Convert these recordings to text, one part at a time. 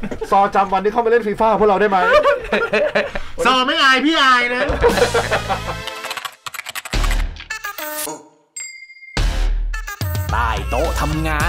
ซอจำวันที่เข้ามาเล่นฟีฟ่าพวกเราได้ไหมซอไม่อายพี่อายนะใต้โต๊ะทำงาน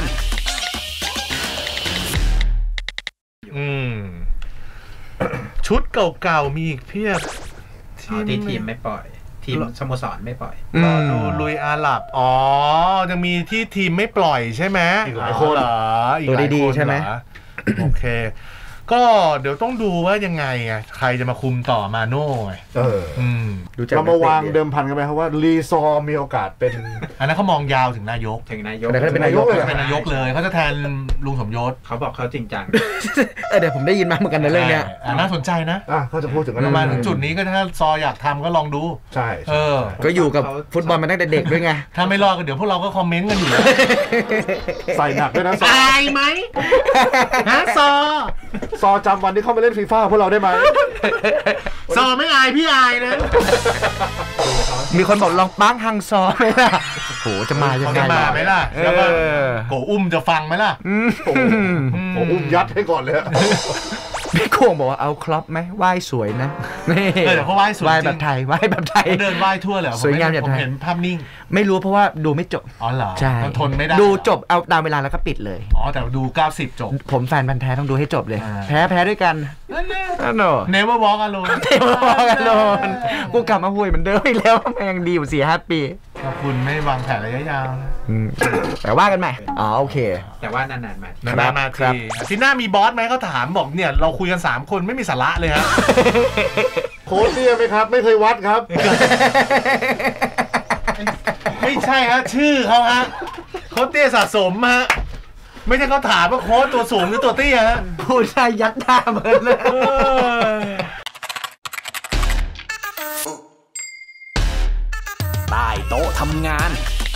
ชุดเก่าๆมีอีกเพียบที่ทีมไม่ปล่อยทีมสโมสรไม่ปล่อยรอดูลุยอาหรับยังมีที่ทีมไม่ปล่อยใช่ไหมอีกหลายคนเหรอตัวดีๆใช่ไหมโอเคก็เดี๋ยวต้องดูว่ายังไงใครจะมาคุมต่อมาโน่ไงเรามาวางเดิมพันกันไหมครับว่าลีซอมีโอกาสเป็นอันนั้นเขามองยาวถึงนายกแต่เขาเป็นนายกเลยเขาจะแทนลุงสมยศเขาบอกเขาจริงจังเดี๋ยวผมได้ยินมาเหมือนกันในเรื่องเนี้ยน่าสนใจนะเขาจะพูดถึงประมาณถึงจุดนี้ก็ถ้าซออยากทำก็ลองดูใช่ก็อยู่กับฟุตบอลมาตั้งแต่เด็กด้วยไงถ้าไม่รอดก็เดี๋ยวพวกเราก็คอมเมนต์กันอยู่ใส่หนักด้วยนะอายไหมฮะซอจำวันที่เข้ามาเล่นฟีฟ่าพวกเราได้ไหมซอไม่อายพี่อายนะมีคนบอกลองปั้งฮังซอไหมล่ะโหจะมายังไงมาไหมล่ะแล้วก็โกอุ้มจะฟังไหมล่ะโกอุ้มยัดให้ก่อนเลยพี่โค้งบอกว่าเอาครอปไหมไหว้สวยนะนี่เดี๋ยวเขาไหว้สวยไหว้แบบไทยไหว้แบบไทยเดินไหว้ทั่วเลยสวยงามอย่างไทยผมเห็นภาพนิ่งไม่รู้เพราะว่าดูไม่จบเหรอใช่ทนไม่ได้ดูจบเอาตามเวลาแล้วก็ปิดเลยแต่ดู90จบผมแฟนพันธุ์แท้ต้องดูให้จบเลยแพ้ด้วยกันนั่นโน่ Never Walk Alone Never Walk Alone กูกลับมาห่วยเหมือนเดิมอีกแล้วยังดีอยู่4-5 ปีขอบคุณไม่วางแผนระยะยาวแต่ว่ากันใหม่โอเคแต่ว่านานๆมาครับทีหน้ามีบอสไหมเขาถามบอกเนี่ยเราคุยกัน3คนไม่มีสาระเลยครับโค้ชเตี้ยไหมครับไม่เคยวัดครับไม่ใช่ฮะชื่อเขาฮะโค้ชเตี้ยสะสมฮะไม่ใช่เขาถามว่าโค้ชตัวสูงหรือตัวเตี้ยฮะพูดใช่ยัดหน้าเหมือนเลยใต้โต๊ะทำงาน